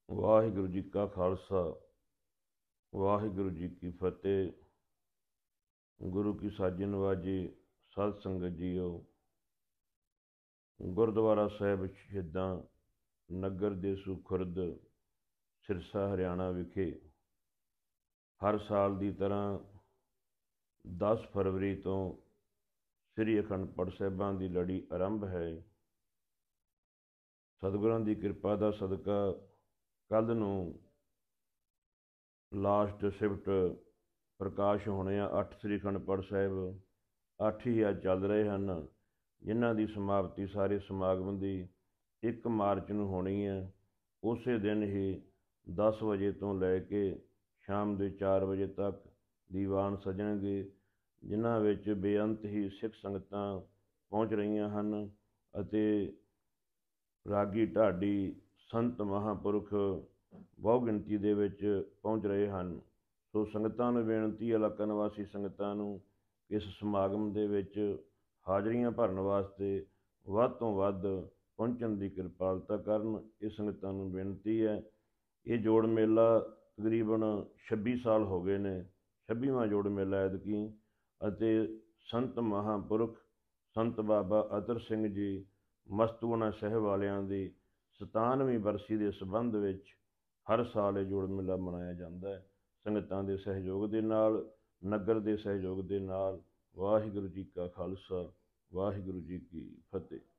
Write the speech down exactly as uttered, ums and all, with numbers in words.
ਵਾਹਿਗੁਰੂ ਜੀ ਕਾ ਖਾਲਸਾ ਵਾਹਿਗੁਰੂ ਜੀ ਕੀ ਫਤਿਹ। ਗੁਰੂ ਕੀ ਸਾਜੇ ਨਵਾਜੇ ਸਤ ਸੰਗਤ ਜੀਓ। ਗੁਰਦੁਆਰਾ ਸਾਹਿਬ ਸ਼ਹੀਦਾਂ ਨਗਰ ਦੇਸੂ ਖੁਰਦ ਸਿਰਸਾ ਹਰਿਆਣਾ ਵਿਖੇ ਹਰ ਸਾਲ ਦੀ ਤਰ੍ਹਾਂ ਦਸ ਫਰਵਰੀ ਤੋਂ ਸ੍ਰੀ ਅਖੰਡ ਪਾਠ ਸਾਹਿਬਾਂ ਦੀ ਲੜੀ ਆਰੰਭ ਹੈ। ਸਤਿਗੁਰਾਂ ਦੀ ਕਿਰਪਾ ਦਾ ਸਦਕਾ ਕੱਲ੍ਹ ਨੂੰ ਲਾਸਟ ਸ਼ਿਫਟ ਪ੍ਰਕਾਸ਼ ਹੋਣੇ ਆ। ਅੱਠ ਸ੍ਰੀ ਅਖੰਡ ਪਾਠ ਸਾਹਿਬ ਅੱਠ ਹੀ ਅੱਜ ਚੱਲ ਰਹੇ ਹਨ, ਜਿਨ੍ਹਾਂ ਦੀ ਸਮਾਪਤੀ ਸਾਰੇ ਸਮਾਗਮ ਦੀ ਇੱਕ ਮਾਰਚ ਨੂੰ ਹੋਣੀ ਹੈ। ਉਸੇ ਦਿਨ ਹੀ ਦਸ ਵਜੇ ਤੋਂ ਲੈ ਕੇ ਸ਼ਾਮ ਦੇ ਚਾਰ ਵਜੇ ਤੱਕ ਦੀਵਾਨ ਸਜਣਗੇ, ਜਿਨ੍ਹਾਂ ਵਿੱਚ ਬੇਅੰਤ ਹੀ ਸਿੱਖ ਸੰਗਤਾਂ ਪਹੁੰਚ ਰਹੀਆਂ ਹਨ ਅਤੇ ਰਾਗੀ ਢਾਡੀ ਸੰਤ ਮਹਾਂਪੁਰਖ ਬਹੁ ਗਿਣਤੀ ਦੇ ਵਿੱਚ ਪਹੁੰਚ ਰਹੇ ਹਨ। ਸੋ ਸੰਗਤਾਂ ਨੂੰ ਬੇਨਤੀ, ਇਲਾਕਾ ਨਿਵਾਸੀ ਸੰਗਤਾਂ ਨੂੰ ਇਸ ਸਮਾਗਮ ਦੇ ਵਿੱਚ ਹਾਜ਼ਰੀਆਂ ਭਰਨ ਵਾਸਤੇ ਵੱਧ ਤੋਂ ਵੱਧ ਪਹੁੰਚਣ ਦੀ ਕਿਰਪਾਲਤਾ ਕਰਨ। ਇਹ ਸੰਗਤਾਂ ਨੂੰ ਬੇਨਤੀ ਹੈ। ਇਹ ਜੋੜ ਮੇਲਾ ਤਕਰੀਬਨ ਛੱਬੀ ਸਾਲ ਹੋ ਗਏ ਨੇ, ਛੱਬੀਵਾਂ ਜੋੜ ਮੇਲਾ ਐਤਕੀ, ਅਤੇ ਸੰਤ ਮਹਾਂਪੁਰਖ ਸੰਤ ਬਾਬਾ ਅਤਰ ਸਿੰਘ ਜੀ ਮਸਤੂਆਣਾ ਸਾਹਿਬ ਵਾਲਿਆਂ ਦੀ ਸਤਾਨਵੀਂ ਬਰਸੀ ਦੇ ਸੰਬੰਧ ਵਿੱਚ ਹਰ ਸਾਲ ਇਹ ਜੋੜ ਮੇਲਾ ਮਨਾਇਆ ਜਾਂਦਾ ਹੈ, ਸੰਗਤਾਂ ਦੇ ਸਹਿਯੋਗ ਦੇ ਨਾਲ, ਨਗਰ ਦੇ ਸਹਿਯੋਗ ਦੇ ਨਾਲ। ਵਾਹਿਗੁਰੂ ਜੀ ਕਾ ਖਾਲਸਾ ਵਾਹਿਗੁਰੂ ਜੀ ਕੀ ਫਤਿਹ।